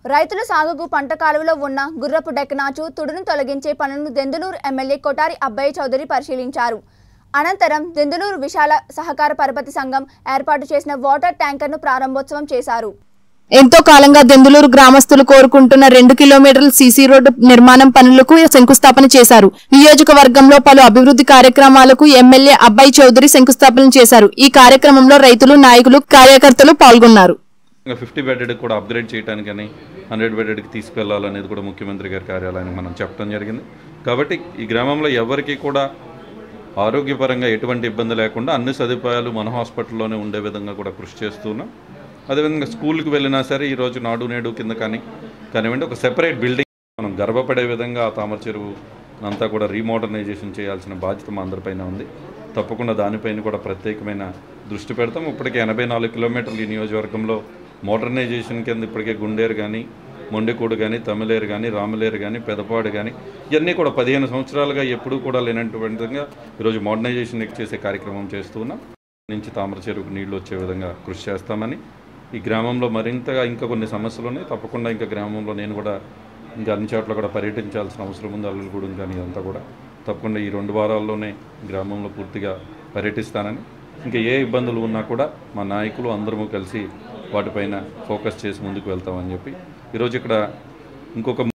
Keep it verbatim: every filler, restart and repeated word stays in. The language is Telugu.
రైతుల సాగుకు పంట కాలువలో ఉన్న గుర్రపు డెక్కనాచు తుడును తొలగించే పనులను దెందులూరు ఎమ్మెల్యే కొటారి అబ్బయ్య చౌదరి పరిశీలించారు. అనంతరం దెందులూరు విశాల సహకార పరపతి సంఘం ఏర్పాటు చేసిన వాటర్ ట్యాంకర్ను ప్రారంభోత్సవం చేశారు. ఎంతో కాలంగా దెందులూరు గ్రామస్తులు కోరుకుంటున్న రెండు కిలోమీటర్ల సీసీ రోడ్డు నిర్మాణం పనులకు శంకుస్థాపన చేశారు. నియోజకవర్గంలో పలు అభివృద్ధి కార్యక్రమాలకు ఎమ్మెల్యే అబ్బయ్య చౌదరి శంకుస్థాపన చేశారు. ఈ కార్యక్రమంలో రైతులు, నాయకులు, కార్యకర్తలు పాల్గొన్నారు. ఫిఫ్టీ బెడెడ్ కూడా అప్గ్రేడ్ చేయడానికని హండ్రెడ్ బెడెడ్కి తీసుకెళ్లాలనేది కూడా ముఖ్యమంత్రి గారి కార్యాలయానికి మనం చెప్పడం జరిగింది. కాబట్టి ఈ గ్రామంలో ఎవరికి కూడా ఆరోగ్యపరంగా ఎటువంటి ఇబ్బంది లేకుండా అన్ని సదుపాయాలు మన హాస్పిటల్లోనే ఉండే విధంగా కూడా కృషి చేస్తున్నాం. అదేవిధంగా స్కూల్కి వెళ్ళినా సరే ఈరోజు నాడు నేడు కింద కానీ కానివ్వండి ఒక సెపరేట్ బిల్డింగ్ మనం గర్వపడే విధంగా ఆ తామర చెరువు అంతా కూడా రీమోడర్నైజేషన్ చేయాల్సిన బాధ్యత మా అందరిపైన ఉంది. తప్పకుండా దానిపైన కూడా ప్రత్యేకమైన దృష్టి పెడతాం. ఇప్పటికే ఎనభై నాలుగు కిలోమీటర్లు ఈ నియోజకవర్గంలో మోడర్నైజేషన్ కింద ఇప్పటికే గుండేరు కానీ, మొండికూడు కానీ, తమిళేరు కానీ, రామలేరు కానీ, పెదపాడు కానీ ఇవన్నీ కూడా పదిహేను సంవత్సరాలుగా ఎప్పుడూ కూడా లేనటువంటి విధంగా ఈరోజు మోడర్నైజేషన్ చేసే కార్యక్రమం చేస్తూ ఉన్నాం. నుంచి తామర చెరువుకు నీళ్లు వచ్చే విధంగా కృషి చేస్తామని, ఈ గ్రామంలో మరింతగా ఇంకా కొన్ని సమస్యలు ఉన్నాయి. తప్పకుండా ఇంకా గ్రామంలో నేను కూడా ఇంకా అన్ని చోట్ల కూడా పర్యటించాల్సిన అవసరం ఉంది. అల్లుగూడెం కానీ ఇదంతా కూడా తప్పకుండా ఈ రెండు వారాల్లోనే గ్రామంలో పూర్తిగా పర్యటిస్తానని, ఇంకా ఏ ఇబ్బందులు ఉన్నా కూడా మా నాయకులు అందరము కలిసి వాటిపైన ఫోకస్ చేసి ముందుకు వెళ్తామని చెప్పి ఈరోజు ఇక్కడ ఇంకొక